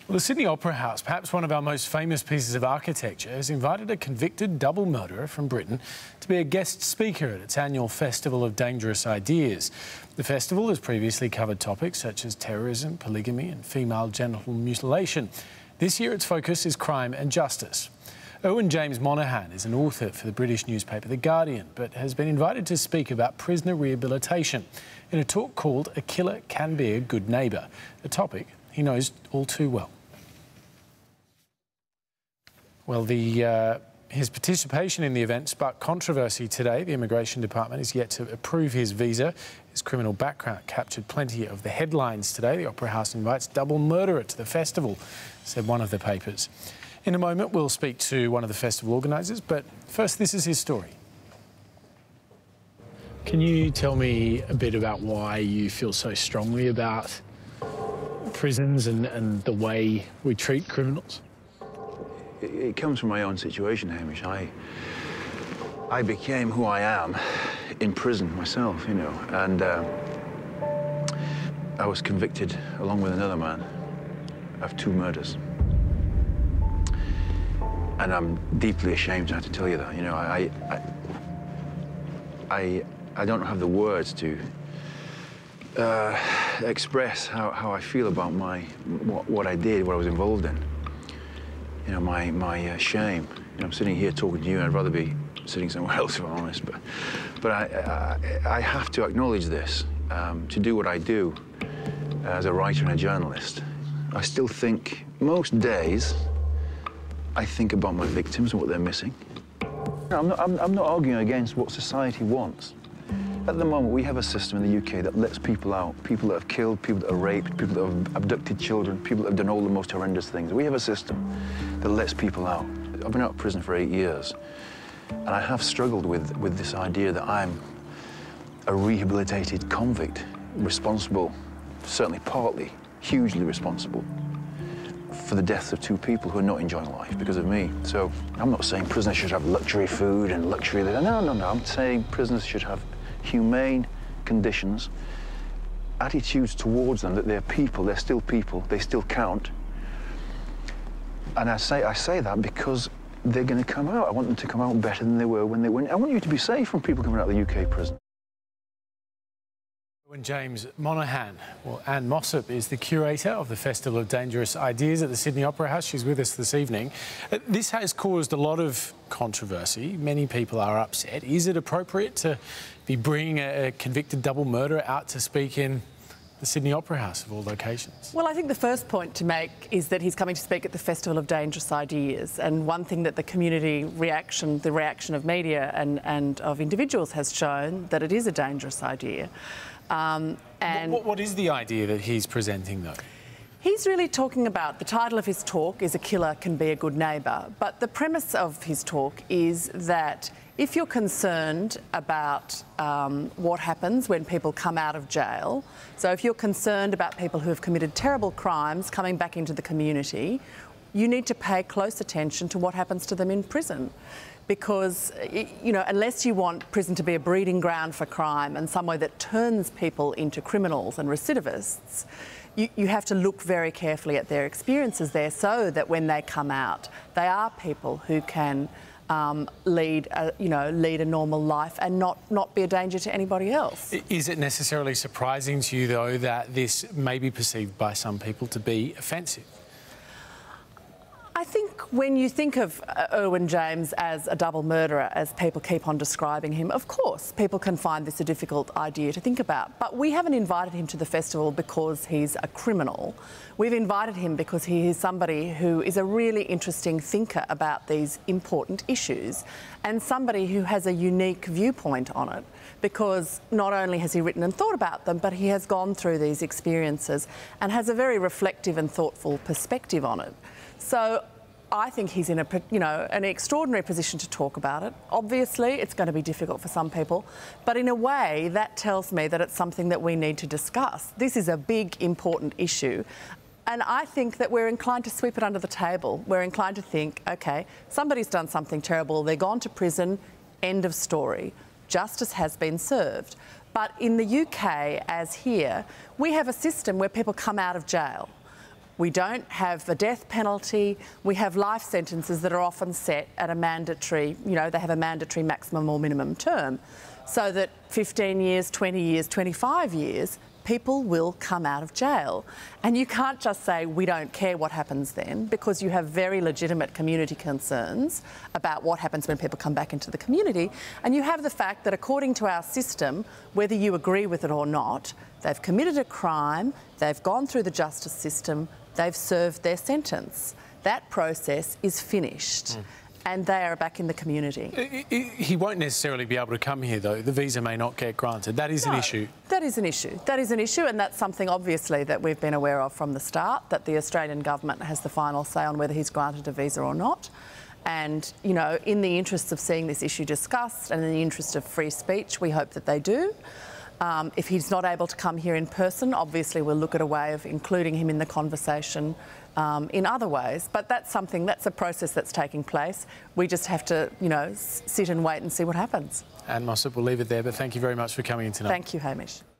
Well, the Sydney Opera House, perhaps one of our most famous pieces of architecture, has invited a convicted double murderer from Britain to be a guest speaker at its annual Festival of Dangerous Ideas. The festival has previously covered topics such as terrorism, polygamy and female genital mutilation. This year its focus is crime and justice. Owen James Monaghan is an author for the British newspaper The Guardian, but has been invited to speak about prisoner rehabilitation in a talk called A Killer Can Be a Good Neighbour, a topic he knows all too well. Well, his participation in the event sparked controversy today. The Immigration Department is yet to approve his visa. His criminal background captured plenty of the headlines today. The Opera House invites double murderer to the festival, said one of the papers. In a moment, we'll speak to one of the festival organisers, but first, this is his story. Can you tell me a bit about why you feel so strongly about prisons and the way we treat criminals? It comes from my own situation, Hamish. I became who I am in prison myself, you know, and I was convicted, along with another man, of 2 murders. And I'm deeply ashamed to have to tell you that. You know, I don't have the words to express how I feel about what I did, what I was involved in. You know, my shame. You know, I'm sitting here talking to you, and I'd rather be sitting somewhere else, if I'm honest. But I have to acknowledge this. To do what I do as a writer and a journalist, I still think, most days, I think about my victims and what they're missing. I'm not arguing against what society wants. At the moment, we have a system in the UK that lets people out, people that have killed, people that have raped, people that have abducted children, people that have done all the most horrendous things. We have a system that lets people out. I've been out of prison for 8 years, and I have struggled with this idea that I'm a rehabilitated convict, responsible, certainly partly, hugely responsible, for the deaths of 2 people who are not enjoying life because of me. So I'm not saying prisoners should have luxury food and luxury... No. I'm saying prisoners should have humane conditions, attitudes towards them, that they're people, they still count. And I say that because they're going to come out. I want them to come out better than they were when they went. I want you to be safe from people coming out of the UK prison. Owen James Monaghan. Well, Anne Mossop is the curator of the Festival of Dangerous Ideas at the Sydney Opera House. She's with us this evening. This has caused a lot of controversy. Many people are upset. Is it appropriate to be bringing a convicted double murderer out to speak in the Sydney Opera House of all locations? Well, I think the first point to make is that he's coming to speak at the Festival of Dangerous Ideas, and one thing that the community reaction, the reaction of media and of individuals has shown, that it is a dangerous idea. What is the idea that he's presenting, though? He's really talking about, the title of his talk is A Killer Can Be a Good Neighbour, but the premise of his talk is that if you're concerned about what happens when people come out of jail, so if you're concerned about people who have committed terrible crimes coming back into the community, you need to pay close attention to what happens to them in prison. Because, you know, unless you want prison to be a breeding ground for crime and somewhere that turns people into criminals and recidivists, you have to look very carefully at their experiences there so that when they come out, they are people who can lead a normal life and not be a danger to anybody else. Is it necessarily surprising to you, though, that this may be perceived by some people to be offensive? I think when you think of Owen James as a double murderer, as people keep on describing him, of course, people can find this a difficult idea to think about. But we haven't invited him to the festival because he's a criminal. We've invited him because he is somebody who is a really interesting thinker about these important issues and somebody who has a unique viewpoint on it, because not only has he written and thought about them, but he has gone through these experiences and has a very reflective and thoughtful perspective on it. So I think he's in an extraordinary position to talk about it. Obviously, it's going to be difficult for some people, but in a way, that tells me that it's something that we need to discuss. This is a big, important issue. And I think that we're inclined to sweep it under the table. We're inclined to think, OK, somebody's done something terrible, they're gone to prison, end of story. Justice has been served. But in the UK, as here, we have a system where people come out of jail. We don't have the death penalty. We have life sentences that are often set at a mandatory, they have a mandatory maximum or minimum term, so that 15 years, 20 years, 25 years, people will come out of jail. And you can't just say, we don't care what happens then, because you have very legitimate community concerns about what happens when people come back into the community. And you have the fact that according to our system, whether you agree with it or not, they've committed a crime, they've gone through the justice system, they've served their sentence. That process is finished. And they are back in the community. He won't necessarily be able to come here, though. The visa may not get granted. That is an issue. That is an issue. That is an issue, and that's something, obviously, that we've been aware of from the start, that the Australian government has the final say on whether he's granted a visa or not. And, in the interests of seeing this issue discussed and in the interest of free speech, we hope that they do. If he's not able to come here in person, obviously we'll look at a way of including him in the conversation in other ways. But that's a process that's taking place. We just have to, sit and wait and see what happens. Anne Mossop, we'll leave it there, but thank you very much for coming in tonight. Thank you, Hamish.